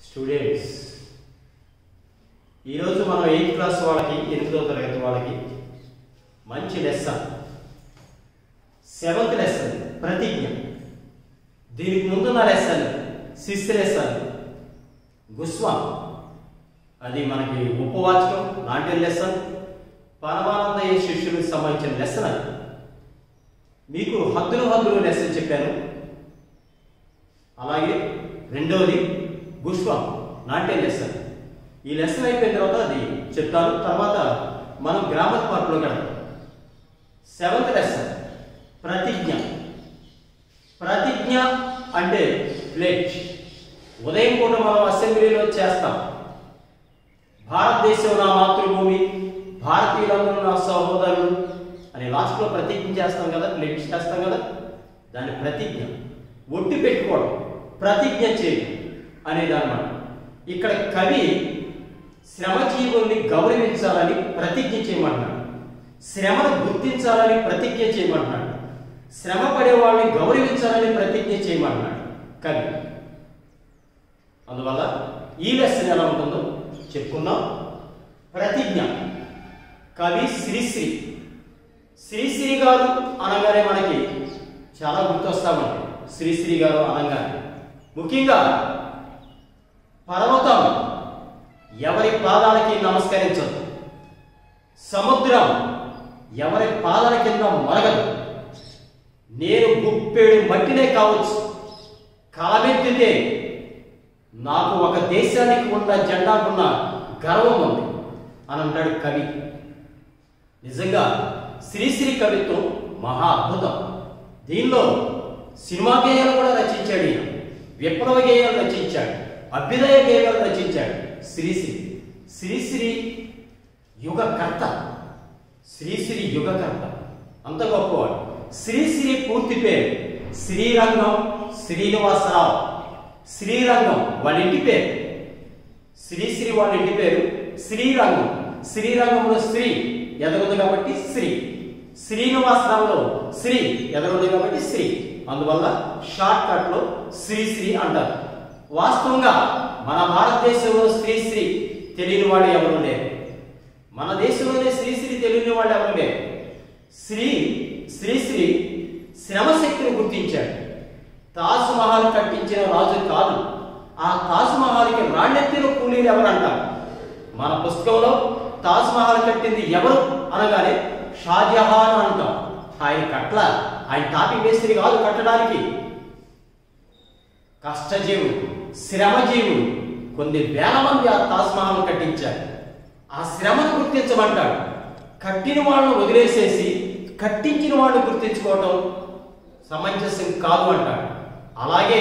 Students ఈరోజు మనం 8th class వాళ్ళకి 8వ తరగతి వాళ్ళకి మంచి లెసన్ 7th లెసన్ ప్రతిజ్ఞ. దీనికి ముందున్న లెసన్ 6th లెసన్ గుస్వాం, అది మనకి ఉపవాచకం నాట్య లెసన్. పరమానందయ్య శిష్యులకు సంబంధించిన లెసన్. అది మీకు హద్దులు లెసన్ చెప్పాను. అలాగే రెండవది గుస్వాం నాట్య లెసన్. ఈ లెసన్ అయిపోయిన తర్వాత అది చెప్తాను. తర్వాత మనం గ్రామర్ పార్ట్లోకి వెళ్తాం. 7th లెసన్ ప్రతిజ్ఞ. ప్రతిజ్ఞ అంటే ప్లేజ్. ఉదయం పూట మనం అసెంబ్లీలో చేస్తాం. భారతదేశం నా మాతృభూమి, భారతీయులందరూ నా సహోదరులు అని లాస్ట్లో ప్రతిజ్ఞ చేస్తాం కదా, ప్లేజ్ చేస్తాం కదా, దాని ప్రతిజ్ఞ. ఒట్టి పెట్టుకోవడం, ప్రతిజ్ఞ చేయడం అనేది అన్నమాట. ఇక్కడ కవి శ్రమజీవుల్ని గౌరవించాలని ప్రతిజ్ఞ చేయమంటున్నాడు. శ్రమను గుర్తించాలని ప్రతిజ్ఞ చేయమంటున్నాడు. శ్రమ పడే వాళ్ళని గౌరవించాలని ప్రతిజ్ఞ చేయమంటున్నాడు కవి. అందువల్ల ఈ లెసన్ ఎలా ఉంటుందో చెప్పుకుందాం. ప్రతిజ్ఞ. కవి శ్రీశ్రీ. శ్రీశ్రీ గారు అనగానే మనకి చాలా గుర్తొస్తామండి. శ్రీశ్రీ గారు అనగానే ముఖ్యంగా పర్వతం ఎవరి పాదాలకి నమస్కరించదు, సముద్రం ఎవరి పాదాల కింద మరగదు. నేను గుప్పెడు మట్టినే కావచ్చు, కాలమెత్తితే నాకు ఒక దేశానికి ఉన్న జెండాకున్న గర్వం ఉంది అని అంటాడు కవి. నిజంగా శ్రీశ్రీ కవిత్వం మహా అద్భుతం. దీనిలో సినిమా గేయాలు కూడా రచించాడు ఈయన. విప్లవ గేయాలు రచించాడు, అభ్యుదయ గేయాలు రచించాడు శ్రీశ్రీ. శ్రీశ్రీ యుగకర్త. శ్రీశ్రీ యుగకర్త, అంత గొప్పవాడు. శ్రీశ్రీ పూర్తి పేరు శ్రీరంగం శ్రీనివాసరావు. శ్రీరంగం వాళ్ళ ఇంటి పేరు. శ్రీశ్రీ వాళ్ళ ఇంటి పేరు శ్రీరంగం. శ్రీరంగంలో శ్రీ ఎదగదు కాబట్టి శ్రీ. శ్రీనివాసరావులో శ్రీ ఎదగదు కాబట్టి శ్రీ. అందువల్ల షార్ట్ కట్ లో శ్రీశ్రీ అంటారు. వాస్తవంగా మన భారతదేశంలో శ్రీశ్రీ తెలియని వాడు ఎవరు లేరు. మన దేశంలోనే శ్రీశ్రీ తెలియని వాడు ఎవరు లేరు. శ్రీశ్రీ శ్రమశక్తిని గుర్తించాడు. తాజ్ మహల్ కట్టించిన రాజు కాదు, ఆ తాజ్ మహల్కి రాణ్యత్తిన కూలీలు ఎవరు అంటారు. మన పుస్తకంలో తాజ్ మహల్ కట్టింది ఎవరు అనగానే షాజహాన్ అంటాం. ఆయన కట్ల, ఆయన తాపి మేస్త్రి కాదు కట్టడానికి. కష్టజీవులు, శ్రమజీవులు కొన్ని వేల మంది ఆ తాజ్ మహల్ కట్టించారు. ఆ శ్రమను గుర్తించమంటాడు. కట్టిన వాళ్ళను వదిలేసేసి కట్టించిన వాళ్ళని గుర్తించుకోవటం సమంజసం కాదు అంటాడు. అలాగే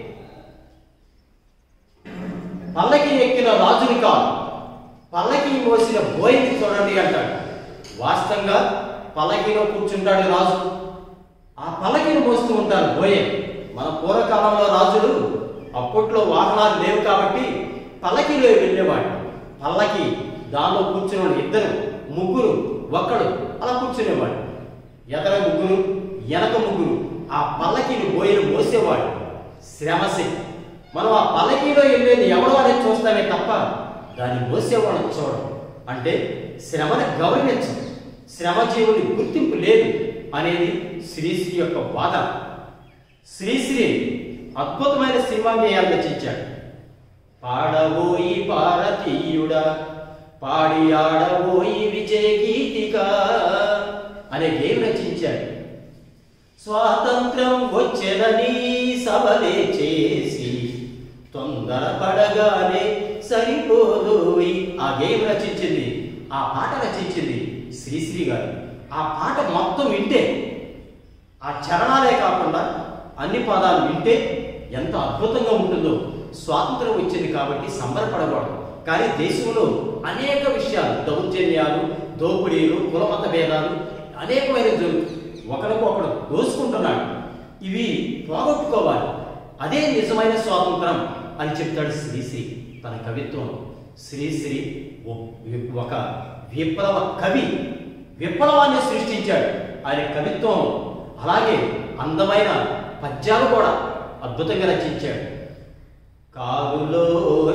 పల్లకి ఎక్కిన రాజుని కాదు, పల్లకి మోసిన బోయిని చూడండి అంటాడు. వాస్తవంగా పల్లకిలో కూర్చుంటాడు రాజు, ఆ పల్లకిని మోస్తూ ఉంటారు బోయే. మన పూర్వకాలంలో రాజులు అప్పట్లో వాహనాలు లేవు కాబట్టి పల్లకిలో వెళ్ళేవాడు. పల్లకి దానిలో కూర్చునేవాడు, ఇద్దరు ముగ్గురు ఒక్కడు అలా కూర్చునేవాడు. ఎదర ముగ్గురు వెనక ముగ్గురు ఆ పల్లకిని బోయలు మోసేవాడు. శ్రమశక్తి. మనం ఆ పల్లకిలో వెళ్ళేది ఎవడో అనేది చూస్తామే తప్ప దాన్ని మోసేవాడు చూడడం. అంటే శ్రమను గౌరవించం, శ్రమజీవుని గుర్తింపు లేదు అనేది శ్రీశ్రీ యొక్క వాదన. శ్రీశ్రీ అద్భుతమైన సినిమా గేయాలు రచించాడు. పాడబోయి భారతీయుడా, పాడి ఆడబోయి విజయ గీతిక అనే గేయం రచించాడు. స్వాతంత్రం వచ్చేదని సభలే చేసి తొందరపడగానే సరిపోదోయి ఆ గేయం రచించింది, ఆ పాట రచించింది శ్రీశ్రీ గారు. ఆ పాట మొత్తం వింటే, ఆ చరణాలే కాకుండా అన్ని పదాలు వింటే ఎంత అద్భుతంగా ఉంటుందో. స్వాతంత్రం వచ్చింది కాబట్టి సంబరపడకూడదు, కానీ దేశంలో అనేక విషయాలు, దౌర్జన్యాలు, దోపిడీలు, కులమత భేదాలు అనేకమైన జరుగుతుంది. ఒకరికొకడు దోసుకుంటున్నాడు. ఇవి పోగొట్టుకోవాలి, అదే నిజమైన స్వాతంత్రం అని చెప్తాడు శ్రీశ్రీ తన కవిత్వం. శ్రీశ్రీ ఒక విప్లవ కవి, విప్లవాన్ని సృష్టించాడు ఆయన కవిత్వం. అలాగే అందమైన పద్యాలు కూడా అద్భుతంగా రచించాడు. కారులో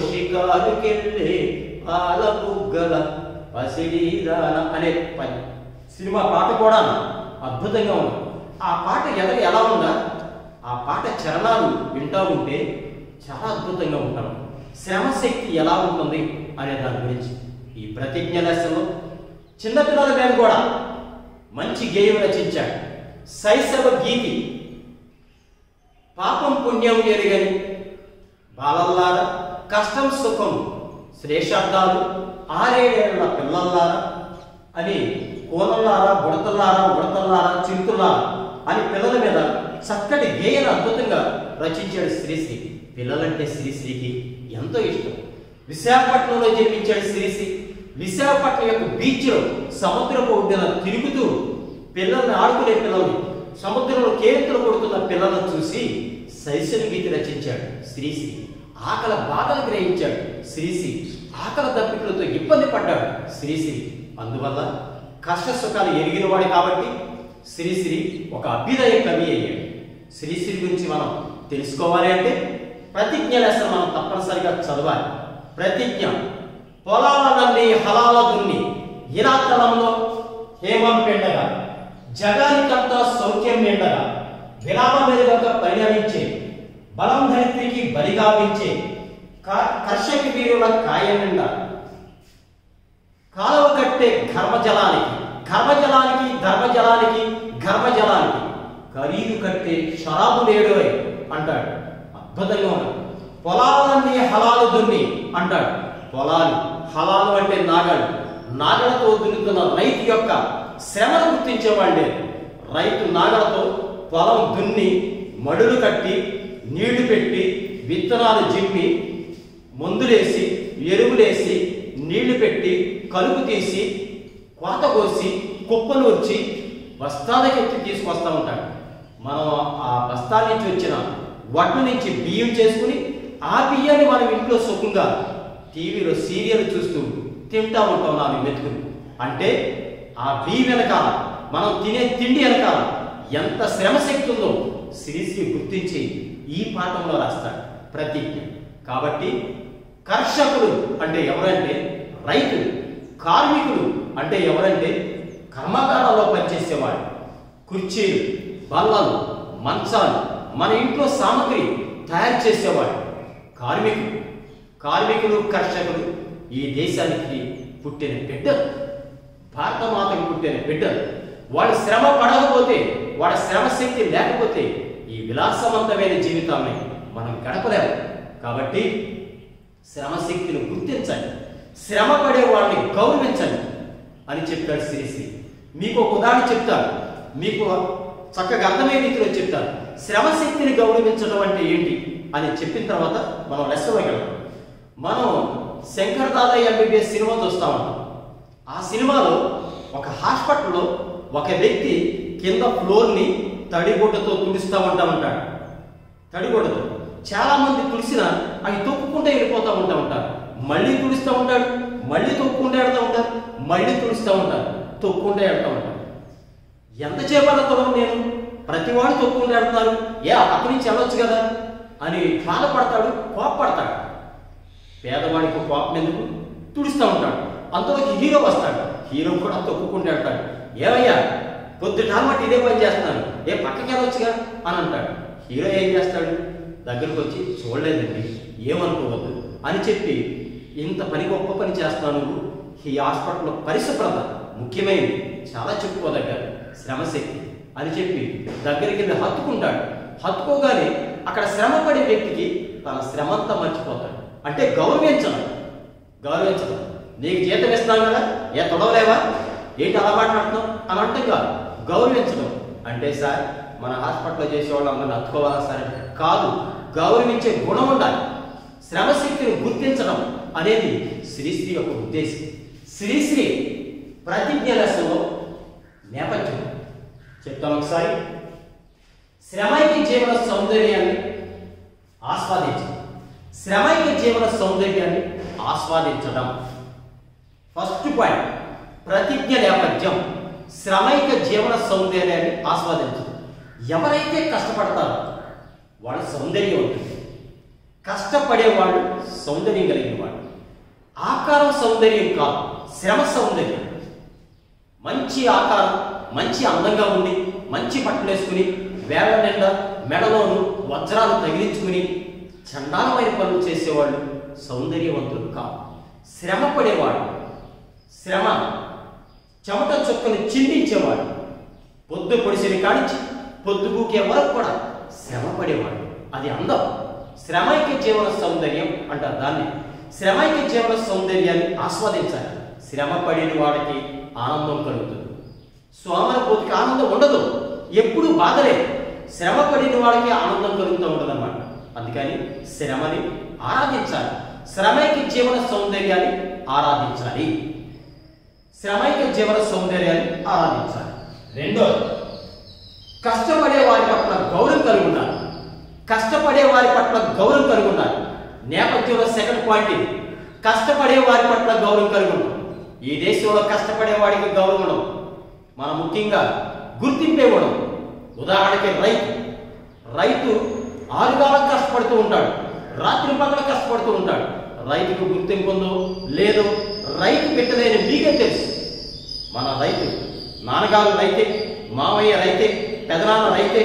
షికారుకెళ్ళే పాల బుగ్గల పసిడిదాన అనే సినిమా పాట కూడా అద్భుతంగా ఉంది. ఆ పాట ఎలా ఉందా, ఆ పాట చరణాలు వింటూ ఉంటే చాలా అద్భుతంగా ఉంటాం. శ్రమశక్తి ఎలా ఉంటుంది అనే దాని గురించి ఈ ప్రతిజ్ఞ లెసన్లో చిన్నపిల్లల మీద కూడా మంచి గేయం రచించాడు. శైశవ గీతి. పాపం పుణ్యం ఎరుగని బాలల్లారా, కష్టం సుఖం శ్రేషార్థాలు ఆరేడేళ్ల పిల్లల్లారా అని కోనల్లారా, ఉడతల్లారా, చింతుల్లారా అని పిల్లల మీద చక్కటి గేయాన్ని అద్భుతంగా రచించాడు శ్రీశ్రీ. పిల్లలంటే శ్రీశ్రీకి ఎంతో ఇష్టం. విశాఖపట్నంలో జన్మించాడు శ్రీశ్రీ. విశాఖపట్నం యొక్క బీచ్లో సముద్రపు ఒడ్డున తిరుగుతూ పిల్లల్ని ఆడుకునే పిల్లల్ని, సముద్రంలో కేరింతలు కొడుతున్న పిల్లలను చూసి శైశవ గీతి రచించాడు శ్రీశ్రీ. ఆకలి బాధలు గ్రహించాడు శ్రీశ్రీ. ఆకలి దప్పికలతో ఇబ్బంది పడ్డాడు శ్రీశ్రీ. అందువల్ల కష్ట సుఖాలు ఎరిగినవాడు కాబట్టి శ్రీశ్రీ ఒక అభ్యుదయ కవి అయ్యాడు. శ్రీశ్రీ గురించి మనం తెలుసుకోవాలి అంటే ప్రతిజ్ఞ లెసన్ మనం తప్పనిసరిగా చదవాలి. ప్రతిజ్ఞ. పొలాలన్నీ హలాల దున్ని ఇరాతలంలో హేమం పెండగా, జగానికంతా సౌఖ్యం నిండగా, విరామ మెరుగక పరిణమించే, బలం ధరిత్రికి బలిగావించే, కర్షక వీరుల కాయ నిండా, కాలువ కట్టే ధర్మజలానికి ఖరీదు కట్టే షరాబు లేడు అంటాడు. అద్భుతంగా ఉన్నాడు. పొలాలన్నీ హలాలు దున్ని అంటాడు. పొలాలు హలాలు అంటే నాగలతో దున్నుతున్న రైతు యొక్క శ్రమను గుర్తించేవాళ్ళే. రైతు నాగలతో పొలం దున్ని మడులు కట్టి నీళ్లు పెట్టి విత్తనాలు జిమ్మి మందులేసి ఎరువులేసి నీళ్లు పెట్టి కలుపు తీసి కోత కోసి కుప్పనూర్చి బస్తాలకెత్తి తీసుకొస్తూ ఉంటాడు. మనం ఆ బస్తాల నుంచి వచ్చిన వడ్ల నుంచి బియ్యం చేసుకుని ఆ బియ్యాన్ని మనం ఇంట్లో సుఖంగా టీవీలో సీరియల్ చూస్తూ తింటా ఉంటాం 4 మెతుకులు. అంటే ఆ బియ్యం వెనకాల, మనం తినే తిండి వెనకాల ఎంత శ్రమశక్తి ఉందో శ్రీశ్రీ గుర్తించి ఈ పాఠంలో రాస్తాడు ప్రతిజ్ఞ. కాబట్టి కర్షకులు అంటే ఎవరంటే రైతులు, కార్మికులు అంటే ఎవరంటే కర్మాగారాల్లో పనిచేసేవాడు, కుర్చీలు, బల్లలు, మంచాలు, మన ఇంట్లో సామగ్రి తయారు చేసేవాడు కార్మికులు, కర్షకులు ఈ దేశానికి పుట్టిన బిడ్డలు, భారతమాతకి పుట్టిన బిడ్డలు. వాడి శ్రమ పడకపోతే, వాడి శ్రమశక్తి లేకపోతే ఈ విలాసవంతమైన జీవితాన్ని మనం గడపలేము. కాబట్టి శ్రమశక్తిని గుర్తించండి, శ్రమ పడే వాళ్ళని గౌరవించండి అని చెప్పాడు శ్రీశ్రీ. మీకు ఒక ఉదాహరణ చెప్తాను, మీకు చక్కగా అర్థమయ్యే రీతిలో చెప్తాను. శ్రమశక్తిని గౌరవించడం అంటే ఏంటి అని చెప్పిన తర్వాత మనం లెసన్లోకి వెళ్తాం. మనం శంకర్ దాదయ్య ఎంబీబీఎస్ సినిమా చూస్తూ ఉంటాం. ఆ సినిమాలో ఒక హాస్పిటల్లో ఒక వ్యక్తి కింద ఫ్లోర్ని తడిగుడ్డతో తుడుస్తూ ఉంటాడు. తడిగుడ్డతో చాలా మంది తుడిసిన అవి తొక్కుకుంటూ వెళ్ళిపోతూ ఉంటారు. మళ్ళీ తుడుస్తూ ఉంటాడు, మళ్ళీ తొక్కుంటూ వెళ్తూ ఉంటారు, మళ్ళీ తుడుస్తూ ఉంటారు, తొక్కుంటూ వెళ్తూ ఉంటారు. ఎంత చేపడతాను నేను, ప్రతివాడు తొక్కుంటూ వెళ్తారు, అక్కడి నుంచి వెళ్ళొచ్చు కదా అని బాధపడతాడు, కోపపడతాడు. పేదవాడికి కోపం ఎందుకు, తుడుస్తూ ఉంటాడు. అంతలోకి హీరో వస్తాడు, హీరో కూడా తొక్కుకుంటూ వెళ్తాడు. ఏమయ్యా పొద్దుటామట్టి ఇదే పని చేస్తున్నాను, పక్కకి వెళ్ళొచ్చుగా అని అంటాడు. హీరో ఏం చేస్తాడు, దగ్గరకు వచ్చి చూడలేదండి ఏమనుకోవద్దు అని చెప్పి, ఇంత పని గొప్ప పని చేస్తాను, ఈ హాస్పిటల్లో పరిశుభ్రత ముఖ్యమైనది, చాలా చెప్పుకోదగ్గర శ్రమశక్తి అని చెప్పి దగ్గరికి వెళ్ళి హత్తుకుంటాడు. హత్తుకోగానే అక్కడ శ్రమ పడే వ్యక్తికి తన శ్రమంతా మర్చిపోతాడు. అంటే గౌరవించడం. నీకు జీతం ఇస్తున్నాను కదా, తొడవలేవా ఏంటి అలా మాట్లాడుతున్నావు అని అంటే కాదు, గౌరవించడం. అంటే సార్ మన హాస్పిటల్లో చేసేవాళ్ళు అందరిని హత్తుకోవాలా సార్ కాదు, గౌరవించే గుణం ఉండాలి. శ్రమశక్తిని గుర్తించడం అనేది శ్రీశ్రీ యొక్క ఉద్దేశం. శ్రీశ్రీ ప్రతిజ్ఞ లెసన్లో నేపథ్యం చెప్తాను ఒకసారి. శ్రమైక జీవన సౌందర్యాన్ని ఆస్వాదించడం. ఫస్ట్ పాయింట్, ప్రతిజ్ఞ నేపథ్యం శ్రమైక జీవన సౌందర్యాన్ని ఆస్వాదించడం. ఎవరైతే కష్టపడతారో వాళ్ళ సౌందర్యం ఉంటుంది. కష్టపడేవాడు సౌందర్యం కలిగిన వాడు. ఆకారం సౌందర్యం కాదు, శ్రమ సౌందర్యం. మంచి ఆకారం, మంచి అందంగా ఉండి మంచి బట్టలు వేసుకుని వేళ్ల నిండా మెడలోను వజ్రాలు తగిలించుకుని చండాలమైన పనులు చేసేవాళ్ళు సౌందర్యవంతులు కాదు. శ్రమ పడేవాడు, శ్రమ చెమట చుక్కను చిందించేవాడు, పొద్దు పొడిసిన కానించి పొద్దుగూకే వరకు కూడా శ్రమ పడేవాడు. అది అందం. శ్రమైక జీవన సౌందర్యం అంటారు దాన్ని. శ్రమైక జీవన సౌందర్యాన్ని ఆస్వాదించాలి. శ్రమ పడిన వాడికి ఆనందం కలుగుతుంది. సోమరపోతికి ఆనందం ఉండదు, ఎప్పుడు బాధలే. శ్రమ పడిన వాడికి ఆనందం కలుగుతూ ఉండదు అన్నమాట. అందుకని శ్రమని ఆరాధించాలి. శ్రమైక జీవన సౌందర్యాన్ని ఆరాధించాలి. శ్రమైక జీవన సౌందర్యాన్ని ఆరాధించాలి. రెండోది, కష్టపడే వారి పట్ల గౌరవం కలిగి ఉండాలి. కష్టపడే వారి పట్ల గౌరవం కలిగి ఉండాలి. నేపథ్యంలో సెకండ్ పాయింట్ ఇది. కష్టపడే వారి పట్ల గౌరవం కలిగి ఉంటాం. ఈ దేశంలో కష్టపడే వాడికి గౌరవం ఉండదు. మనం ముఖ్యంగా గుర్తింపే ఉండదు. ఉదాహరణకి రైతు ఆరుగాలం కష్టపడుతూ ఉంటాడు, రాత్రి పగల కష్టపడుతూ ఉంటాడు. రైతుకు గుర్తింపు ఉందో లేదో రైతు పెట్టలేని మీకే తెలుసు. మన రైతు నాన్నగారు రైతే, మామయ్య రైతే, పెదనాన్న రైతే,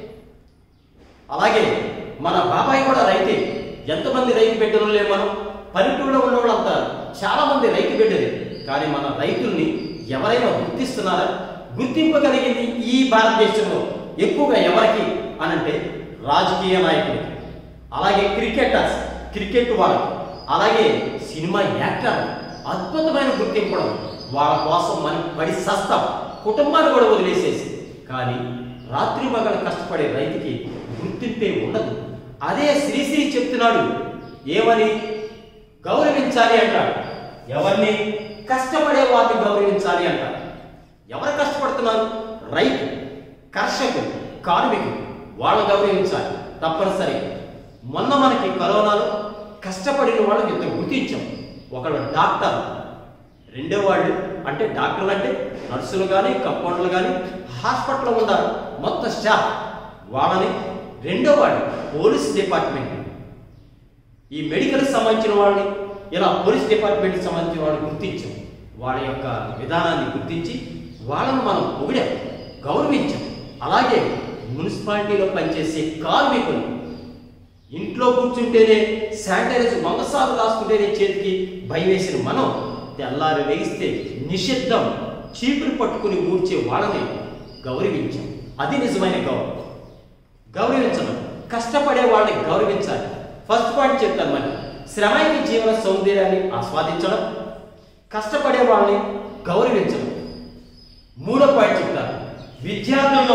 అలాగే మన బాబాయ్ కూడా రైతే. ఎంతమంది రైతు బిడ్డలు లేవు. మనం పల్లెటూరులో ఉన్నవాళ్ళంతా చాలా మంది రైతు బిడ్డలే. కానీ మన రైతుల్ని ఎవరైనా గుర్తిస్తున్నారా? గుర్తింపగలిగింది ఈ భారతదేశంలో ఎక్కువగా ఎవరికి అనంటే రాజకీయ నాయకులు, అలాగే క్రికెటర్స్, క్రికెట్ వాళ్ళు, అలాగే సినిమా యాక్టర్లు. అద్భుతమైన గుర్తింపు. వాళ్ళ కోసం మనం పడి సస్తాం, కుటుంబాన్ని కూడా వదిలేసేసి. కానీ రాత్రి మగలు కష్టపడే రైతుకి గుర్తింపే ఉండదు. అదే శ్రీశ్రీ చెప్తున్నాడు, ఏమని? గౌరవించాలి అంటాడు. ఎవరిని? కష్టపడే వారిని గౌరవించాలి అంటాడు. ఎవరు కష్టపడుతున్నారు? రైతు, కర్షకులు, కార్మికులు. వాళ్ళని గౌరవించాలి తప్పనిసరి. మొన్న మనకి కరోనాలో కష్టపడిన వాళ్ళని ఎంత గుర్తించాం. ఒకళ్ళు డాక్టర్, రెండో వాళ్ళు అంటే డాక్టర్లు అంటే నర్సులు కానీ కంపౌండర్లు కానీ హాస్పిటల్లో ఉన్నారు మొత్తం స్టాఫ్. వాళ్ళని రెండో వాళ్ళు పోలీస్ డిపార్ట్మెంట్. ఈ మెడికల్కి సంబంధించిన వాళ్ళని ఇలా పోలీస్ డిపార్ట్మెంట్కి సంబంధించిన వాళ్ళని గుర్తించాం. వాళ్ళ యొక్క విధానాన్ని గుర్తించి వాళ్ళను మనం పొగిడాం, గౌరవించాం. అలాగే మున్సిపాలిటీలో పనిచేసే కార్మికులు, ఇంట్లో కూర్చుంటేనే శానిటైజర్ మంగసాలు రాసుకుంటేనే చేతికి భయం వేసిన మనం తెల్లారి వేయిస్తే నిషిద్ధం చీపురు పట్టుకుని ఊడ్చే వాళ్ళని గౌరవించాం. అది నిజమైన గౌరవం. గౌరవించడం, కష్టపడే వాళ్ళని గౌరవించాలి. ఫస్ట్ పాయింట్ చెప్తాను. మరి శ్రమైక జీవన సౌందర్యాన్ని ఆస్వాదించడం, కష్టపడే వాళ్ళని గౌరవించడం. మూడో పాయింట్ చెప్తాను, విద్యార్థుల్లో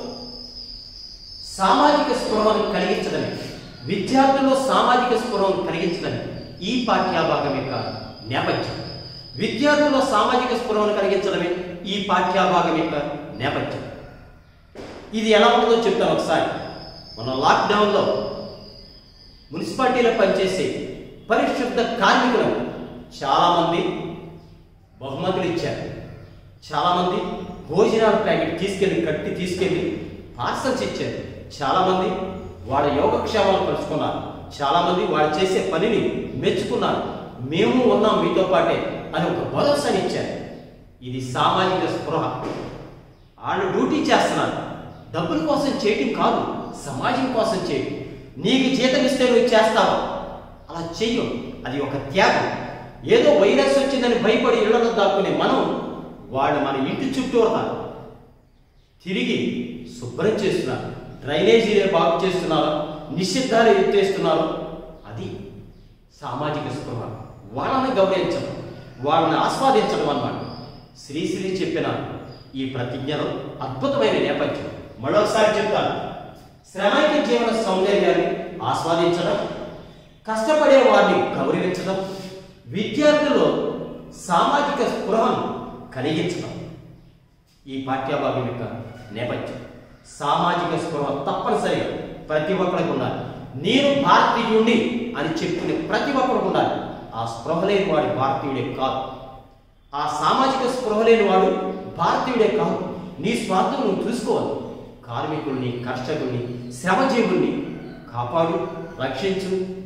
సామాజిక స్పృహను కలిగించడమే. విద్యార్థుల్లో సామాజిక స్పృహను కలిగించడమే ఈ పాఠ్యభాగం యొక్క నేపథ్యం. విద్యార్థుల్లో సామాజిక స్పృహను కలిగించడమే ఈ పాఠ్యభాగం యొక్క నేపథ్యం. ఇది ఎలా ఉంటుందో చెప్తాను ఒకసారి. మన లాక్డౌన్లో మున్సిపాలిటీలో పనిచేసే పరిశుద్ధ కార్మికులకు చాలామంది బహుమతులు ఇచ్చారు. చాలామంది భోజనాల ప్యాకెట్ కట్టి తీసుకెళ్ళి పార్సల్స్ ఇచ్చారు. చాలామంది వాళ్ళ యోగక్షేమాలు కలుసుకున్నారు. చాలామంది వాళ్ళు చేసే పనిని మెచ్చుకున్నారు. మేము ఉన్నాం మీతో పాటే అని ఒక భరోసాని ఇచ్చారు. ఇది సామాజిక స్పృహ. వాళ్ళు డ్యూటీ చేస్తున్నారు, డబ్బుల కోసం చేయటం కాదు, సమాజం కోసం చేయటం. నీకు జీతం ఇస్తే నువ్వు చేస్తావా? అలా చెయ్యం. అది ఒక త్యాగం. ఏదో వైరస్ వచ్చిందని భయపడి ఇళ్లలో దాక్కునే మనం వాళ్ళు మన ఇంటి చుట్టూ తిరిగి శుభ్రం చేస్తున్నారు, డ్రైనేజీలే బాగు చేస్తున్నారు, నిషిద్ధాలు ఎత్తేస్తున్నారు. అది సామాజిక స్పృహ. వాళ్ళని గౌరవించడం, వాళ్ళని ఆస్వాదించడం అన్నమాట. శ్రీశ్రీ చెప్పిన ఈ ప్రతిజ్ఞలో అద్భుతమైన నేపథ్యం. మరోసారి చెప్తాను, శ్రమైక జీవన సౌందర్యాన్ని ఆస్వాదించడం, కష్టపడే వారిని గౌరవించడం, విద్యార్థుల్లో సామాజిక స్పృహను కలిగించడం ఈ పాఠ్యభాగం యొక్క నేపథ్యం. సామాజిక స్పృహ తప్పనిసరిగా ప్రతి ఒక్కరికి ఉండాలి. నేను భారతీయుడిని అని చెప్పుకునే ప్రతి ఒక్కరికి ఉండాలి. ఆ స్పృహ లేని వాడు భారతీయుడే కాదు. ఆ సామాజిక స్పృహ లేని వాడు భారతీయుడే కాదు. నీ స్వార్థం నువ్వు చూసుకోవాలి. కార్మికుల్ని, కర్షకుల్ని, శ్రమజీవుల్ని కాపాడు, రక్షించు,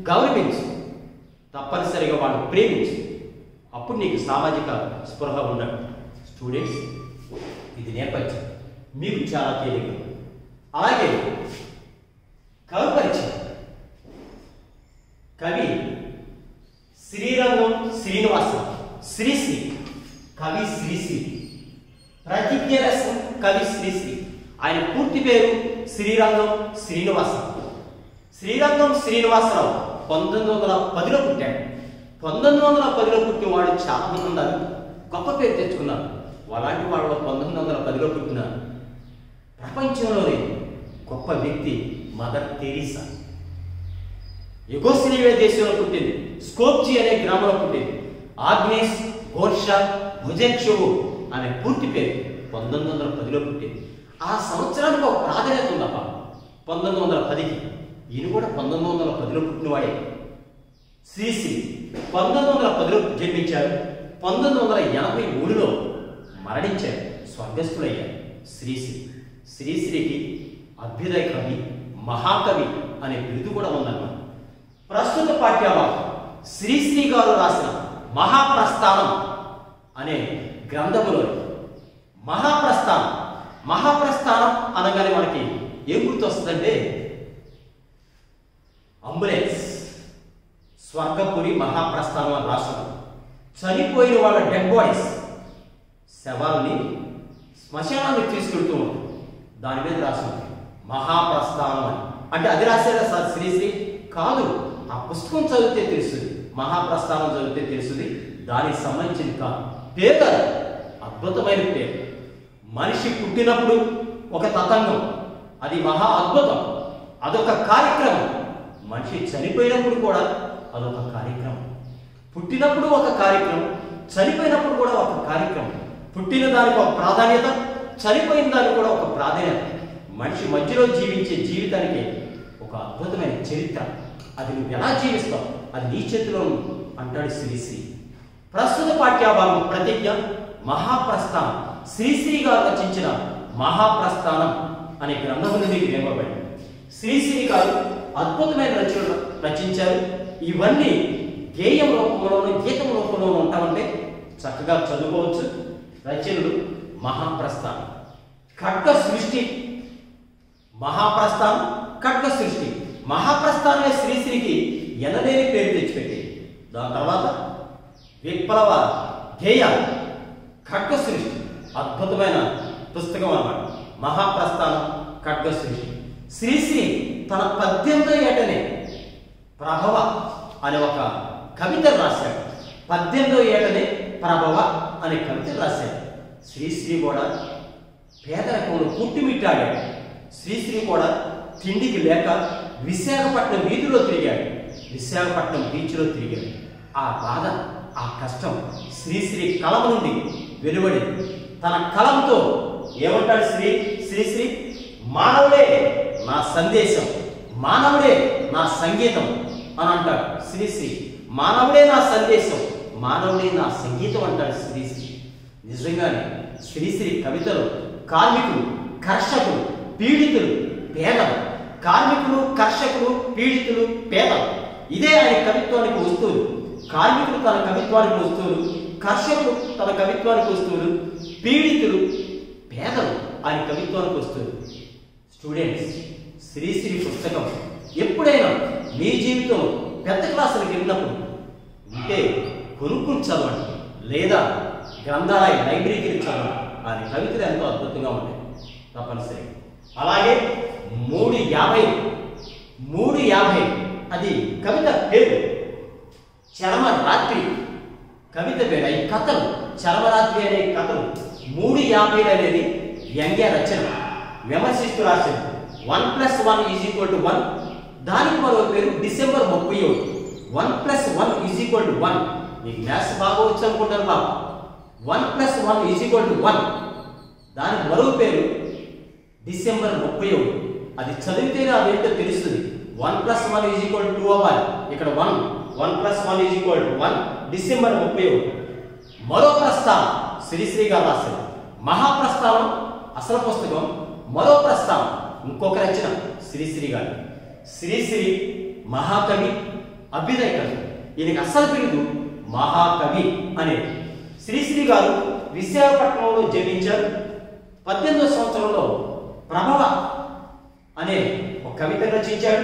గౌరవించు, తప్పనిసరిగా వాడు ప్రేమించు. అప్పుడు నీకు సామాజిక స్పృహ ఉండదు. స్టూడెంట్స్, ఇది నేపథ్యం మీకు చాలా తేలిక. అలాగే కవి పరిచయం. కవి శ్రీరంగం శ్రీనివాసరావు, శ్రీశ్రీ. కవి శ్రీశ్రీ. ప్రతిజ్ఞరసం కవి శ్రీశ్రీ. ఆయన పూర్తి పేరు శ్రీరంగం శ్రీనివాసరావు. శ్రీరంగం శ్రీనివాసరావు 1910లో పుట్టాడు. 1910లో పుట్టిన వాడు చాలా మంది ఉన్నారు, గొప్ప పేరు తెచ్చుకున్నారు. అలాంటి వాళ్ళు 1910లో పుట్టిన ప్రపంచంలోనే గొప్ప వ్యక్తి మదర్ తెరీసా. యుగోస్లేవియా దేశంలో పుట్టింది. స్కోప్జీ అనే గ్రామంలో పుట్టింది. ఆగ్నేస్ గోర్షా భుజెక్షోవు అనే పూర్తి పేరు 1910లో పుట్టింది. ఆ సంవత్సరానికి ఒక ప్రాధాన్యత ఉందప్ప. 1910కి ఈయన కూడా 1910లో పుట్టినవాడే. శ్రీశ్రీ 1910లో జన్మించారు. 1983లో మరణించారు, స్వర్గస్థులయ్యారు. శ్రీశ్రీ. శ్రీశ్రీకి అభ్యుదయ కవి, మహాకవి అనే బిరుదు కూడా ఉందన్నమాట. ప్రస్తుత పాఠ్యభాగం శ్రీశ్రీ గారు రాసిన మహాప్రస్థానం అనే గ్రంథములో మహాప్రస్థానం. మహాప్రస్థానం అనగానే మనకి ఏం గుర్తొస్తుందంటే అంబులెన్స్, స్వర్గపురి మహాప్రస్థానం అని రాస్తున్నారు. చనిపోయిన వాళ్ళ డెడ్ బాడీస్, శవాల్ని శ్మశానానికి తీసుకెళ్తూ ఉంటారు. దాని మీద రాస్తుంది మహాప్రస్థానం అని. అంటే అది రాశారా సార్ శ్రీశ్రీ? కాదు, ఆ పుస్తకం చదివితే తెలుస్తుంది, మహాప్రస్థానం చదివితే తెలుస్తుంది. దానికి సంబంధించింది కాదు. పేరు అద్భుతమైన పేరు. మనిషి పుట్టినప్పుడు ఒక తతంగం, అది మహా అద్భుతం, అదొక కార్యక్రమం. మనిషి చనిపోయినప్పుడు కూడా అదొక కార్యక్రమం. పుట్టినప్పుడు ఒక కార్యక్రమం, చనిపోయినప్పుడు కూడా ఒక కార్యక్రమం. పుట్టిన దానికి ఒక ప్రాధాన్యత, చనిపోయిన దానికి కూడా ఒక ప్రాధాన్యత. మనిషి మధ్యలో జీవించే జీవితానికి ఒక అద్భుతమైన చరిత్ర. అది నువ్వు ఎలా జీవిస్తావు, అది నీ చేతిలో అంటాడు శ్రీశ్రీ. ప్రస్తుత పాఠ్యభాగం ప్రతిజ్ఞ మహాప్రస్థానం. శ్రీశ్రీ గారు రచించిన మహాప్రస్థానం అనే గ్రంథం నుండి ఇవ్వబడింది. శ్రీశ్రీ గారు అద్భుతమైన రచనలు రచించారు. ఇవన్నీ గేయం రూపంలోనూ గీతం రూపంలోనూ ఉంటామంటే చక్కగా చదువుకోవచ్చు. రచనలు మహాప్రస్థానం, ఖడ్గ సృష్టి. మహాప్రస్థానం, ఖడ్గ సృష్టి. మహాప్రస్థానమే శ్రీశ్రీకి ఎనలేని పేరు తెచ్చిపెట్టి, దాని తర్వాత విప్లవ గేయాలు, ఖడ్గ సృష్టి. అద్భుతమైన పుస్తకం అన్నమాట మహాప్రస్థానం, ఖడ్గ సృష్టి. శ్రీశ్రీ తన 18వ ఏటనే ప్రభవ అనే ఒక కవిత రాశాడు. 18వ ఏటనే ప్రభవ అనే కవిత రాశాడు. శ్రీశ్రీ కూడా పేదరికంలో పుట్టిమిట్టాడాడు. శ్రీశ్రీ కూడా తిండికి లేక విశాఖపట్నం వీధిలో తిరిగాడు, విశాఖపట్నం బీచ్లో తిరిగాడు. ఆ బాధ, ఆ కష్టం శ్రీశ్రీ కలం నుండి వెలువడింది. తన కలంతో ఏమంటాడు శ్రీశ్రీ? మానవుడే నా సందేశం, మానవుడే నా సంగీతం అని అంటాడు శ్రీశ్రీ. మానవుడే నా సందేశం, మానవుడే నా సంగీతం అంటాడు శ్రీశ్రీ. నిజంగానే శ్రీశ్రీ కవితలు కార్మికులు, కర్షకులు, పీడితులు, పేదలు, కార్మికులు, కర్షకులు, పీడితులు, పేదలు, ఇదే ఆయన కవిత్వానికి వస్తువులు. కార్మికులు తన కవిత్వానికి వస్తువులు, కర్షకులు తన కవిత్వానికి వస్తువులు, పీడితులు, పేదలు ఆయన కవిత్వానికి వస్తువులు. స్టూడెంట్స్, శ్రీశ్రీ పుస్తకం ఎప్పుడైనా మీ జీవితంలో పెద్ద క్లాసులకు వెళ్ళినప్పుడు ఉంటే కొనుక్కుని చదవండి, లేదా గ్రంథాలయ లైబ్రరీకి చదవండి. ఆయన కవితలు ఎంతో అద్భుతంగా ఉంటాయి తప్పనిసరి. అలాగే 350 అది కవిత పేరు. చరమరాత్రి కవిత పేరు. ఈ కథలు చరమరాత్రి అనే కథలు 350 అనేది వ్యంగ్య రచన, విమర్శిస్తూ రాసింది. 1+1 = 1. దానికి మరో పేరు డిసెంబర్ 31. 1+1 = 1. మీకు మ్యాథ్స్ బాగా వచ్చు అనుకుంటారు బాబు. 1+1 = 1. దానికి మరో పేరు డిసెంబర్ 31. అది చదివితేనే అదేంటో తెలుస్తుంది. 1+1 = 2 అవ్వాలి. ఇక్కడ 1+1 = 1. డిసెంబర్ 31. మరో ప్రస్థానం శ్రీశ్రీ గారు రాశారు. మహాప్రస్థానం అసలు పుస్తకం, మరో ప్రస్థానం ఇంకొక రచన శ్రీశ్రీ గారు. శ్రీశ్రీ మహాకవి, అభ్యుదయ కవి. ఈయనకి అస్సలు పేరు మహాకవి అనేది. శ్రీశ్రీ గారు విశాఖపట్నంలో జన్మించారు. 18వ సంవత్సరంలో ప్రభవ అనే ఒక కవిత రచించాడు.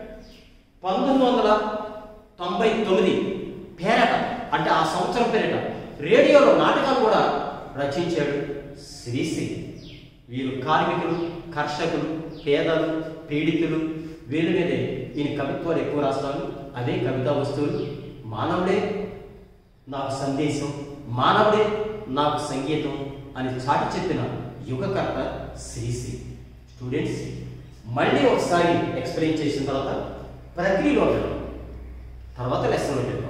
1999 పేరట అంటే ఆ సంవత్సరం పేరిట రేడియోలో నాటకాలు కూడా రచించాడు శ్రీశ్రీ. వీరు కార్మికులు, కర్షకులు, పేదలు, పీడితులు వీరి మీదే ఈయన కవిత్వాలు ఎక్కువ రాస్తాడు. అదే కవితా వస్తువులు. మానవుడే నాకు సందేశం, మానవుడే నాకు సంగీతం అని చాటి చెప్పిన యుగకర్త శ్రీశ్రీ. స్టూడెంట్స్, మళ్ళీ ఒకసారి ఎక్స్ప్లెయిన్ చేసిన తర్వాత ప్రక్రియలో తర్వాత లెసన్లో